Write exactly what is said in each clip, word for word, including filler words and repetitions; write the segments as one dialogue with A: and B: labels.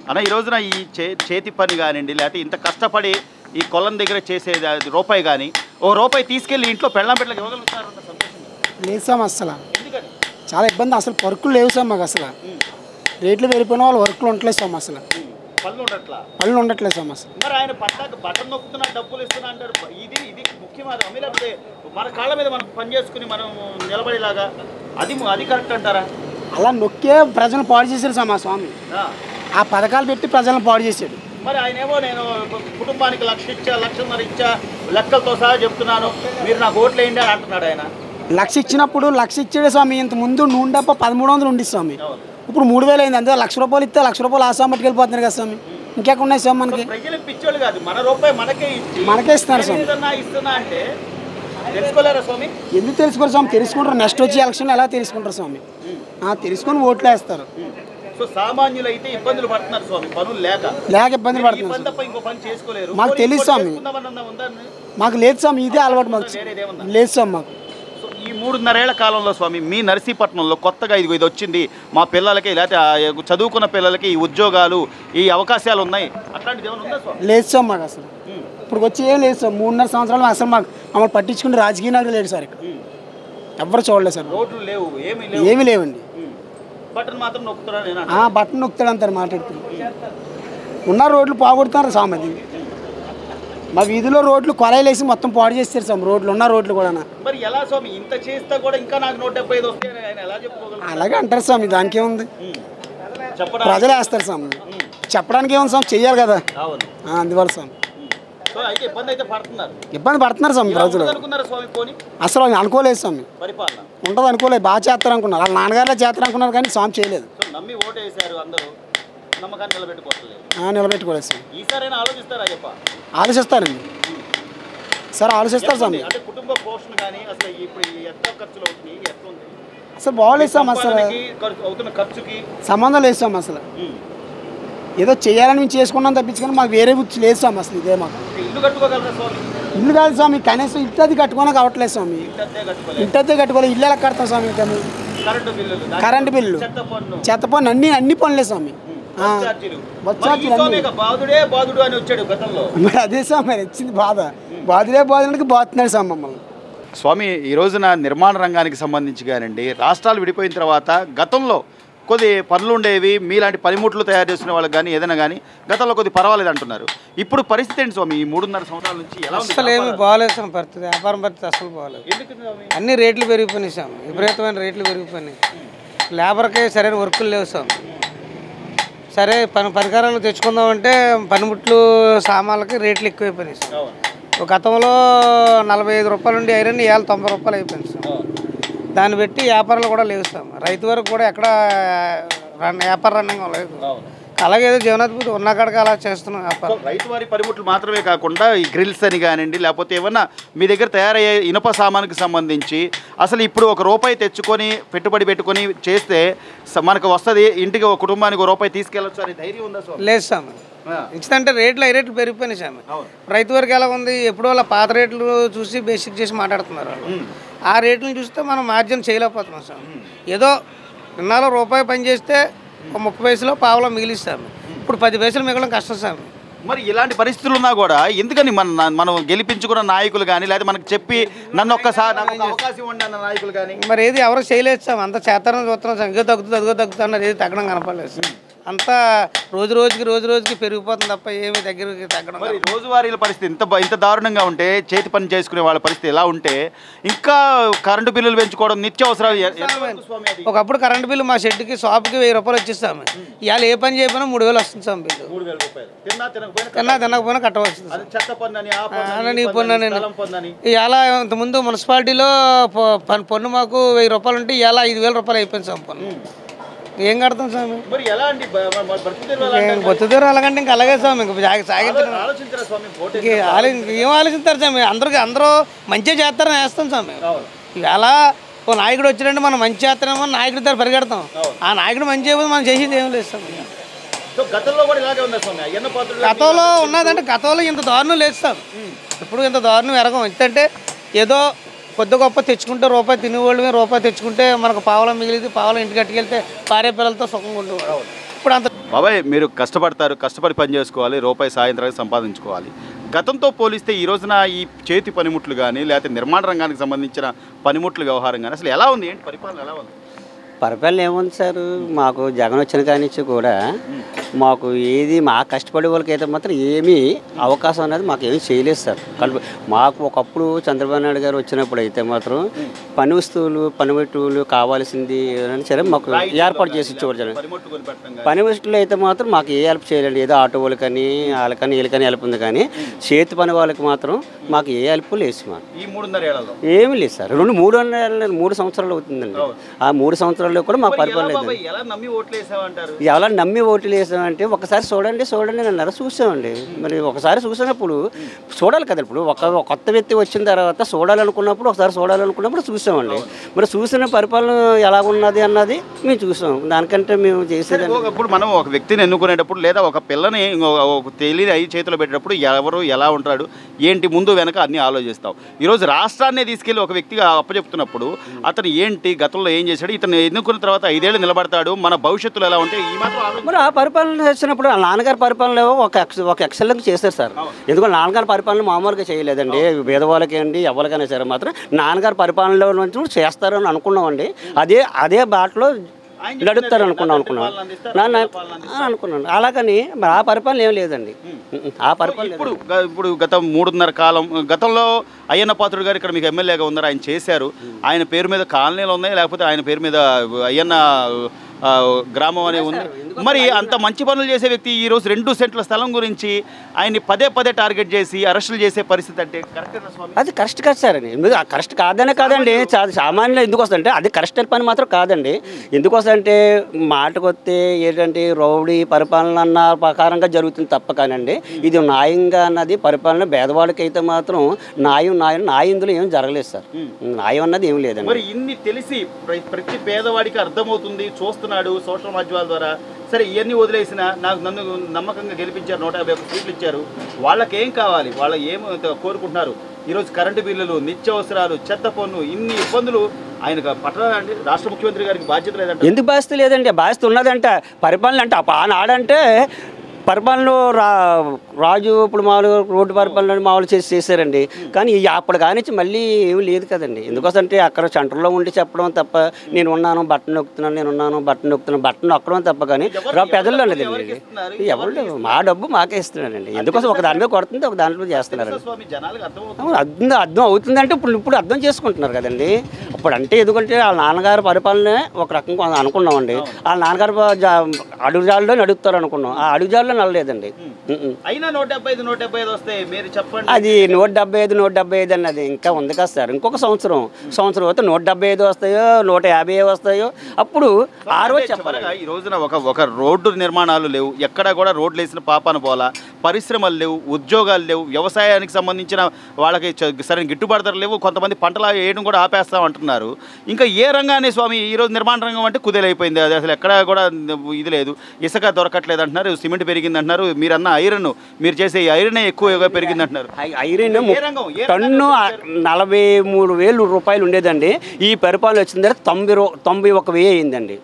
A: అన్న ఈ రోజున ఈ చే చేతి పని కానివ్వండి, లేకపోతే ఇంత కష్టపడి ఈ కొలం దగ్గర చేసేది అది రూపాయి కానీ ఓ రూపాయి తీసుకెళ్ళి ఇంట్లో పెళ్ళం పెట్టలకి ఇవ్వగలుగుతారు
B: లేదు సార్. అసలు చాలా ఇబ్బంది. అసలు వర్కులు లేవు సార్ మాకు. అసలు రేట్లు పెరిగిపోయిన వాళ్ళు వర్కులు ఉండట్లేదు సార్. అసలు
A: పళ్ళు ఉండట్లా
B: పళ్ళు ఉండట్లేదు సార్. అసలు
A: మరి ఆయన పట్టాక బటన్ నొక్కుతున్నా డబ్బులు ఇస్తున్నా అంటారు. ఇది ఇది ముఖ్యమైన లేకపోతే మన కాళ్ళ మీద మనం పని చేసుకుని మనం నిలబడేలాగా అది అది కరెక్ట్ అంటారా?
B: అలా నొక్కే ప్రజలను పాడు చేశారు సార్ మా స్వామి. ఆ పథకాలు పెట్టి ప్రజలను పాడు చేశాడు.
A: మరి ఆయన ఏమో నేను కుటుంబానికి లక్ష ఇచ్చా లక్షన్నర ఇచ్చా లెక్కలతో సహా చెప్తున్నాను, మీరు నాకు ఓట్లు వేయండి అని అంటున్నాడు ఆయన.
B: లక్ష ఇచ్చినప్పుడు లక్ష ఇచ్చాడు స్వామి. ఇంత ముందు నూనె డబ్బా పదమూడు వందలు ఉండి స్వామి. ఇప్పుడు మూడు వేలు అయింది. అంతే లక్ష రూపాయలు ఇస్తే లక్ష రూపాయలు ఆసాం పట్టుకెళ్ళిపోతున్నారు కదా స్వామి. ఇంకెక్కడ ఉన్నాయి స్వామి మనకి?
A: పిచ్చోళ్ళు కాదు, మన రూపాయి మనకే
B: మనకే ఇస్తున్నారు స్వామి.
A: ఇస్తున్నా అంటే తెలుసుకోలేరా స్వామి?
B: ఎందుకు తెలుసుకోరు స్వామి? తెలుసుకుంటారు. నెక్స్ట్ వచ్చి ఎలక్షన్ ఎలా తెలుసుకుంటారు స్వామి? తెలుసుకొని ఓట్లు వేస్తారు.
A: సో సామాన్యులు అయితే ఇబ్బందులు పడుతున్నారు స్వామి, పనులు లేక
B: లేక ఇబ్బందులు పడుతున్నారు.
A: ఇంకో పని చేసుకోలేరు.
B: మాకు తెలియదు స్వామి. మాకు లేదు స్వామి. ఇదే అలవాటు మాకు లేదు స్వామి. మాకు
A: ఈ మూడున్నరేళ్ల కాలంలో స్వామి మీ నర్సీపట్నంలో కొత్తగా ఇది ఇది వచ్చింది, మా పిల్లలకి లేకపోతే చదువుకున్న పిల్లలకి ఈ ఉద్యోగాలు ఈ అవకాశాలు ఉన్నాయి, అట్లాంటిది ఏమైనా ఉందా స్వామి?
B: లేదు స్వామి. మాకు అసలు ఇప్పుడు వచ్చి ఏం లేదు సార్. మూడున్నర సంవత్సరాలు అసలు మాకు మమ్మల్ని పట్టించుకుంటే రాజకీయ నాయకులు లేడు సార్. ఇక్కడ ఎవరు చూడలేదు సార్.
A: రోడ్లు లేవు, ఏమీ
B: ఏమీ లేవండి.
A: బటన్ మాత్రం నొక్కుతారా?
B: బటన్ నొక్కుతాడు అంటారు మాట్లాడుతున్నారు. ఉన్న రోడ్లు పోగొడుతున్నారు స్వామి. అది మా వీధిలో రోడ్లు కొలాయిలు వేసి మొత్తం పాడు చేస్తారు స్వామి. రోడ్లు ఉన్న రోడ్లు కూడా.
A: మరి ఎలా స్వామి ఇంత చేస్తా కూడా ఇంకా నాకు నూట డెబ్బై ఐదు వస్తాయి ఆయన ఎలా చెప్పుకోగలరు?
B: అలాగే అంటారు స్వామి. దానికి ఏముంది? ప్రజలు వేస్తారు స్వామి. చెప్పడానికి ఏముంది స్వామి? చెయ్యాలి కదా. అందువల్ల స్వామి ఇబ్బంది పడుతున్నారు స్వామి ప్రజలు. అసలు అనుకోలేదు స్వామి. ఉంటుంది అనుకోలేదు. బాగా చేస్తారు అనుకున్నారు. వాళ్ళ నాన్నగారులే చేస్తారు అనుకున్నారు కానీ స్వామి చేయలేదు. నిలబెట్టుకోలేదు సార్. ఆలోచిస్తారండి సార్. ఆలోచిస్తారు స్వామి. అసలు బాగోలేదు స్వామి. అసలు సంబంధం లేదు స్వామి. అసలు ఏదో చేయాలని మేము చేసుకున్నాం తప్పించుకొని మాకు వేరే బుద్ధి లేదు స్వామి. అసలు ఇదే మాకు ఇల్లు కాదు స్వామి. కనీసం ఇంటి అది కట్టుకోవడానికి అవ్వట్లేదు స్వామి. ఇంటి అద్దె కట్టుకోవాలి. ఇల్లు ఎలా కడతాం స్వామి? ఇంకా కరెంటు బిల్లు, చెత్త పన్ను, అన్ని అన్ని పనులే స్వామి. మరి అదే స్వామి మరి వచ్చింది బాధ. బాధుడే బాధుడికి బాగుతున్నాడు స్వామి మమ్మల్ని.
A: స్వామి ఈ రోజున నిర్మాణ రంగానికి సంబంధించి కానివ్వండి, రాష్ట్రాలు విడిపోయిన తర్వాత గతంలో కొద్ది పనులు ఉండేవి, మీలాంటి పనిముట్లు తయారు చేసిన వాళ్ళకి కానీ ఏదైనా కానీ గతంలో కొద్ది పర్వాలేదు అంటున్నారు. ఇప్పుడు పరిస్థితి ఏంటి స్వామి? ఈ మూడున్నర సంవత్సరాల నుంచి ఎలా
C: అసలు ఏమి బాగాలేదు స్వామి. పరిస్థితి వ్యాపారం పరిస్థితి అసలు బాగాలేదు. అన్ని రేట్లు పెరిగిపోయినాయి స్వామి. విపరీతమైన రేట్లు పెరిగిపోయినాయి. లేబర్కి సరైన వర్కులు లేవు స్వామి. సరే పని పరికరాలు తెచ్చుకుందామంటే పనిముట్లు సామాన్లకి రేట్లు ఎక్కువైపోయినాయి సార్. ఒక గతంలో నలభై ఐదు రూపాయలు ఉండి ఐరన్ ఇవాళ తొంభై రూపాయలు అయిపోయింది సార్. దాన్ని బట్టి వ్యాపారాలు కూడా లేవు సార్. రైతు వరకు కూడా ఎక్కడ వ్యాపార రంగం లేదు. అలాగే ఏదో జీవనాధిపతి ఉన్న కాడికి అలా చేస్తున్నాం వ్యాపారం.
A: రైతు వారి పనిముట్లు మాత్రమే కాకుండా ఈ గ్రిల్స్ అని కానివ్వండి, లేకపోతే ఏమన్నా మీ దగ్గర తయారయ్యే ఇనుప సామానికి సంబంధించి అసలు ఇప్పుడు ఒక రూపాయి తెచ్చుకొని పెట్టుబడి పెట్టుకొని చేస్తే మనకు వస్తుంది, ఇంటికి ఒక కుటుంబానికి ఒక రూపాయి తీసుకెళ్ళచ్చు అనే ధైర్యం ఉందా సార్?
C: లేదు సార్. ఇచ్చినంటే రేట్లు ఐ రేట్లు పెరిగిపోయినాయి సార్. రైతు వరకు ఎలా ఉంది? ఎప్పుడో వాళ్ళ పాత రేట్లు చూసి బేసిక్ చేసి మాట్లాడుతున్నారు వాళ్ళు. ఆ రేట్లను చూస్తే మనం మార్జిన్ చేయలేకపోతున్నాం సార్. ఏదో నిన్నాలో రూపాయి పని చేస్తే ఒక ముప్పై పైసలు పావులో మిగిలిస్తాము. ఇప్పుడు పది పైసలు మిగలడం కష్టం సార్.
A: మరి ఇలాంటి పరిస్థితులు ఉన్నా కూడా ఎందుకని మన మనం గెలిపించుకున్న నాయకులు కానీ లేదా మనకు చెప్పి నన్ను ఒక్కసారి అవకాశం ఇవ్వండి అన్న నాయకులు కానీ
C: మరి ఏది ఎవరు చేయలేదు సార్. అంత చేస్తారని చూస్తున్నాం సార్. ఇదిగో తగ్గుతుంది అదిగో తగ్గుతుంది అన్నారు. ఏది తగ్గడం కనపడలేదు సార్. అంతా రోజు రోజుకి రోజు రోజుకి పెరిగిపోతుంది తప్ప ఏమి దగ్గరికి తగ్గడం.
A: మరి రోజువారీల పరిస్థితి ఇంత ఇంత దారుణంగా ఉంటే, చేతి పని చేసుకునే వాళ్ళ పరిస్థితి ఎలా ఉంటే ఇంకా కరెంటు బిల్లులు పెంచుకోవడం నిత్యావసరాలు.
C: ఒకప్పుడు కరెంటు బిల్లు మా షెడ్కి షాప్కి వెయ్యి రూపాయలు వచ్చేస్తాము. ఇవాళ ఏ పని చేయకపోయినా మూడు వేలు వస్తుంది సార్ బిల్లు. తిన్నా తినకపోయినా కట్టవస్తుంది. నీ పన్ను ఇవాళ ఇంతకుముందు మున్సిపాలిటీలో పన్ను మాకు వెయ్యి రూపాయలు ఉంటే ఇవాళ ఐదు వేల రూపాయలు అయిపోయింది సార్ పన్ను. ఏం కడతాం స్వామి? బతుకుతారు అలాగంటే ఇంకా అలాగే స్వామి. ఇంకా సాగించడం ఏం ఆలోచిస్తారు స్వామి? అందరికి అందరూ మంచిగా చేస్తారని వేస్తాం స్వామి. ఇవాళ ఓ నాయకుడు వచ్చినట్టు మనం మంచి చేస్తామో నాయకుడి దగ్గర పరిగెడతాం. ఆ నాయకుడు మంచి చేయకపోతే మనం చేసేది ఏం లేదు స్వామి. గతంలో ఉన్నదంటే గతంలో ఇంత దారుణం లేదు సార్. ఇప్పుడు ఇంత దారుణం ఎరగం. ఎందుకంటే ఏదో కొద్ది గొప్ప తెచ్చుకుంటే రూపాయి తినేవాళ్ళమే, రూపాయి తెచ్చుకుంటే మనకు పావలం మిగిలింది, పావలం ఇంటికి కట్టుకెళ్తే భార్య పిల్లలతో సుఖంగా ఉండేవాడు. ఇప్పుడు అంత
A: బాబాయ్ మీరు కష్టపడతారు, కష్టపడి పని చేసుకోవాలి, రూపాయి సాయంత్రానికి సంపాదించుకోవాలి. గతంతో పోలిస్తే ఈ రోజున ఈ చేతి పనిముట్లు కానీ లేకపోతే నిర్మాణ రంగానికి సంబంధించిన పనిముట్ల వ్యవహారం కానీ అసలు ఎలా ఉంది, ఏంటి పరిపాలన ఎలా ఉంది?
D: పరిపాలన ఏముంది సార్, మాకు జగన్ వచ్చిన కాడి నుంచి కూడా మాకు ఏది మా కష్టపడే వాళ్ళకి అయితే మాత్రం ఏమీ అవకాశం అనేది మాకు ఏమీ చేయలేదు సార్. కలుపు మాకు ఒకప్పుడు చంద్రబాబు నాయుడు గారు వచ్చినప్పుడు అయితే మాత్రం పని వస్తువులు పనిముట్లు కావాల్సింది ఏదైనా సరే మాకు ఏర్పాటు చేసి ఇచ్చేవారు జనం. పని వస్తువులు అయితే మాత్రం మాకు ఏ హెల్ప్ చేయలేండి, ఏదో ఆటో వాళ్ళకని వాళ్ళకని వీళ్ళకని హెల్ప్ ఉంది, కానీ చేతి పని వాళ్ళకి మాత్రం మాకు ఏ హెల్ప్ లేదు. మాకు ఏమీ లేదు సార్. రెండు మూడు మూడు సంవత్సరాలు అవుతుందండి. ఆ మూడు సంవత్సరాలు కూడా మాకు పరిపాలన లేదు. ఎలా నమ్మి ఓట్లు వేసామంటే ఒకసారి చూడండి చూడండి అన్నారు, చూసామండి. మరి ఒకసారి చూసినప్పుడు చూడాలి కదా, ఇప్పుడు ఒక కొత్త వ్యక్తి వచ్చిన తర్వాత చూడాలనుకున్నప్పుడు ఒకసారి చూడాలనుకున్నప్పుడు చూసామండి. మరి చూసిన పరిపాలన ఎలాగున్నది అన్నది మేము చూసాం. దానికంటే మేము చేసేది
A: ఇప్పుడు మనం ఒక వ్యక్తిని ఎన్నుకునేటప్పుడు లేదా ఒక పిల్లని తెలియని ఐదు చేతిలో పెట్టేటప్పుడు ఎవరు ఎలా ఉంటాడు ఏంటి ముందు వెనక అన్ని ఆలోచిస్తాం. ఈరోజు రాష్ట్రాన్ని తీసుకెళ్ళి ఒక వ్యక్తిగా అప్పచెప్తున్నప్పుడు అతను ఏంటి గతంలో ఏం చేశాడు, ఇతను ఎన్నుకున్న తర్వాత ఐదేళ్ళు నిలబడతాడు, మన భవిష్యత్తులో ఎలా ఉంటే ఈ మాత్రం
D: మరి ఆ పరిపాలన చేసినప్పుడు నాన్నగారి పరిపాలన ఒక ఒక ఎక్సలెంట్ చేశారు సార్. ఎందుకంటే నాన్నగారి పరిపాలన మామూలుగా చేయలేదండి, పేదవాళ్ళకి అండి ఎవరికైనా సరే మాత్రం నాన్నగారి పరిపాలనలో నుంచి చేస్తారని అనుకున్నామండి. అదే అదే బాటలో నడుపుతారు అనుకున్నాం అనుకున్నాం అనుకున్నాను అలాగని మరి ఆ పరిపాలన ఏం లేదండి. ఆ పరిపాలన
A: ఇప్పుడు ఇప్పుడు గత మూడున్నర కాలం గతంలో అయ్యన్న పాత్రుడు గారు ఇక్కడ మీకు ఎమ్మెల్యేగా ఉన్నారు, ఆయన చేశారు. ఆయన పేరు మీద కాలనీలు ఉన్నాయి, లేకపోతే ఆయన పేరు మీద అయ్యన్న గ్రామం అనే ఉంది. మరి అంత మంచి పనులు చేసే వ్యక్తి ఈరోజు రెండు సెంట్ల స్థలం గురించి ఆయన్ని పదే పదే టార్గెట్ చేసి అరెస్టులు చేసే పరిస్థితి అంటే కరెక్టేనా స్వామి?
D: అది కరెక్ట్ కాదు సార్. ఎందుకు కరెక్ట్ కాదనే కాదండి, సామాన్యులు ఎందుకు వస్తుందంటే అది కరెక్ట్ పని మాత్రం కాదండి. ఎందుకు వస్తుందంటే మాటకు వస్తే ఏంటంటే రౌడీ పరిపాలన అన్న ప్రకారంగా జరుగుతుంది తప్ప కానండి ఇది న్యాయంగా అన్నది పరిపాలన పేదవాడికి అయితే మాత్రం న్యాయం న్యాయం న్యాయం ఇందులో ఏం జరగలేదు సార్. న్యాయం అన్నది ఏం లేదండి.
A: మరి ఇన్ని తెలిసి ప్రతి పేదవాడికి అర్థమవుతుంది, చూస్తున్నాడు సోషల్ మాధ్యమాల ద్వారా. సరే ఇవన్నీ వదిలేసిన నాకు నన్ను నమ్మకంగా గెలిపించారు, నూట యాభై ఒక్క సీట్లు ఇచ్చారు, వాళ్ళకి ఏం కావాలి, వాళ్ళ ఏం కోరుకుంటున్నారు? ఈరోజు కరెంటు బిల్లులు, నిత్యావసరాలు, చెత్త పన్ను, ఇన్ని ఇబ్బందులు ఆయనకు పట్టదండి. రాష్ట్ర ముఖ్యమంత్రి గారికి బాధ్యత లేదంటే
D: ఎందుకు బాధ్యత లేదండి? బాధ్యత ఉన్నదంట. పరిపాలన అంటే ఆనాడంటే పరిపాలనలో రా రాజు ఇప్పుడు మామూలు రోడ్డు పరిపాలన మామూలు చేసి చేశారండి. కానీ అప్పుడు కానించి మళ్ళీ ఏమీ లేదు కదండి. ఎందుకోసంటే అక్కడ సెంటర్లో ఉండి చెప్పడం తప్ప నేను ఉన్నాను బట్టన్ నొక్కుతున్నాను, నేను ఉన్నాను బట్టన్ నొక్కుతున్నాను, బట్టన్ నొక్కడం తప్ప కానీ పెదల్లో లేదండి. ఎవరు మా డబ్బు మాకే ఇస్తున్నారండి. ఎందుకోసం ఒక దాని మీద కొడుతుంది, ఒక దాంట్లో చేస్తున్నారండి. అర్థం అర్థం అవుతుందంటే ఇప్పుడు ఇప్పుడు అర్థం చేసుకుంటున్నారు కదండి. ఇప్పుడు అంటే ఎందుకంటే వాళ్ళ నాన్నగారి పరిపాలనే ఒక రకంగా అనుకున్నామండి. వాళ్ళ నాన్నగారు అడుగుజాల్లో నడుపుతారు అనుకున్నాం, ఆ అడుగుజాల్లో నడలేదండి.
A: అయినా నూట డెబ్బై ఐదు నూట డెబ్బై ఐదు వస్తాయి మీరు చెప్పండి.
D: అది నూట డెబ్బై ఐదు నూట డెబ్బై ఐదు అన్నది ఇంకా ఉంది కదా సార్. ఇంకొక సంవత్సరం సంవత్సరం అయితే నూట డెబ్బై ఐదు వస్తాయో నూట యాభై వస్తాయో అప్పుడు ఆ రోజు చెప్పాలి.
A: ఈ రోజున ఒక ఒక రోడ్డు నిర్మాణాలు లేవు, ఎక్కడ కూడా రోడ్లు వేసిన పాపాన పోలా, పరిశ్రమలు లేవు, ఉద్యోగాలు లేవు, వ్యవసాయానికి సంబంధించిన వాళ్ళకి సరైన గిట్టుబాటు ధరలు లేవు, కొంతమంది పంటలు వేయడం కూడా ఆపేస్తాం అంటున్నారు. ఇంకా ఏ రంగాన్ని స్వామి ఈరోజు నిర్మాణ రంగం అంటే కుదేలైపోయింది. అది అసలు ఎక్కడ కూడా ఇది లేదు, ఇసుక దొరకట్లేదు అంటున్నారు, సిమెంట్ పెరిగింది అంటున్నారు, మీరన్న ఐరన్ మీరు చేసే ఐరన్ ఎక్కువగా పెరిగింది అంటున్నారు.
D: ఐరన్ టన్ను నలభై మూడు వేలు రూపాయలు ఉండేదండి. ఈ పరిపాలన వచ్చిన తర్వాత తొంభై తొంభై ఒక వెయ్యి అయిందండి.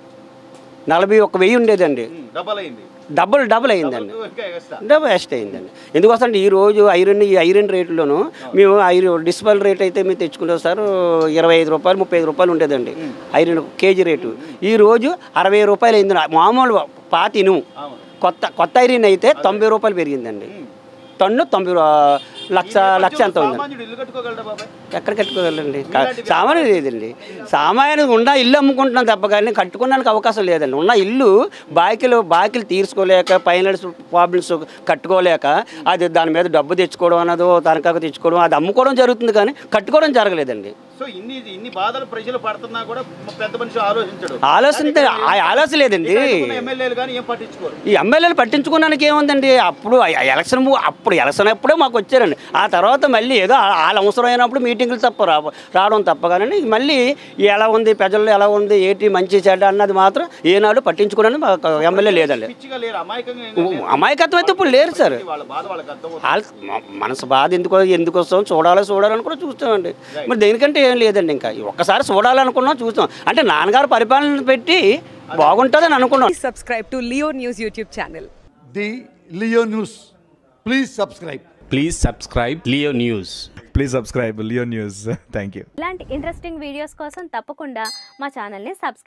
D: నలభై ఒక వెయ్యి ఉండేదండి,
A: డబల్ అయింది,
D: డబుల్ డబుల్ అయిందండి, డబుల్ ఎస్ట్ అయిందండి. ఎందుకోసం ఈ రోజు ఐరన్ ఈ ఐరన్ రేట్లోనూ మేము ఐరన్ డిస్పల్ రేట్ అయితే మేము తెచ్చుకుంటాం సార్ ఇరవై ఐదు రూపాయలు ముప్పై ఐదు రూపాయలు ఉండేదండి ఐరన్ కేజీ రేటు. ఈరోజు అరవై రూపాయలు అయింది. మామూలు పాతి ఇనుము కొత్త కొత్త ఐరన్ అయితే తొంభై రూపాయలు పెరిగిందండి. టన్ను తొంభై లక్ష లక్ష ఎంత ఉందండి. ఎక్కడ కట్టుకోగలండి? సామాన్యం లేదండి. సామాన్యం ఉన్న ఇల్లు అమ్ముకుంటున్నాం తప్ప కానీ కట్టుకోవడానికి అవకాశం లేదండి. ఉన్న ఇల్లు బాకీలు బాకీలు తీర్చుకోలేక ఫైనాన్స్ ప్రాబ్లమ్స్ కట్టుకోలేక అది దాని మీద డబ్బు తెచ్చుకోవడం అన్నదో తనఖాకు తెచ్చుకోవడం అది అమ్ముకోవడం జరుగుతుంది కానీ కట్టుకోవడం జరగలేదండి.
A: సో ఇన్ని ఇన్ని బాధలు ప్రజలు పడుతున్నా కూడా పెద్ద మనిషి ఆలోచించడు.
D: ఆలోచన ఆలోచన లేదండి.
A: ఎమ్మెల్యేలు కానీ ఏం పట్టించుకోరు.
D: ఈ ఎమ్మెల్యేలు పట్టించుకోవడానికి ఏముందండి? అప్పుడు ఎలక్షన్ అప్పుడు ఎలక్షన్ అప్పుడే మాకు వచ్చారండి. చేశారండి. ఆ తర్వాత మళ్ళీ ఏదో వాళ్ళ అవసరం అయినప్పుడు మీటింగులు తప్ప రా రావడం తప్ప కానీ మళ్ళీ ఎలా ఉంది ప్రజల్లో ఎలా ఉంది ఏంటి మంచి చెడ్డ అన్నది మాత్రం ఏనాడు పట్టించుకోవడానికి మాకు ఎమ్మెల్యే లేదండి. అమాయకత్వం అయితే ఇప్పుడు లేరు సార్. వాళ్ళ మనసు బాధ ఎందుకు ఎందుకు వస్తాం చూడాలి చూడాలని కూడా చూస్తామండి. మరి దేనికంటే ఏం లేదండి. ఇంకా ఒక్కసారి చూడాలనుకున్నాం చూస్తాం. అంటే నాన్నగారు పరిపాలన పెట్టి బాగుంటుందని అనుకున్నాం.
E: Subscribe to Leo News YouTube channel.
F: The Leo News. Please subscribe.
G: Please subscribe Leo News.
H: Please subscribe Leo News. Thank you.
I: ఇలాంటి ఇంట్రెస్టింగ్ వీడియోస్ కోసం తప్పకుండా మా ఛానల్ని సబ్స్క్రైబ్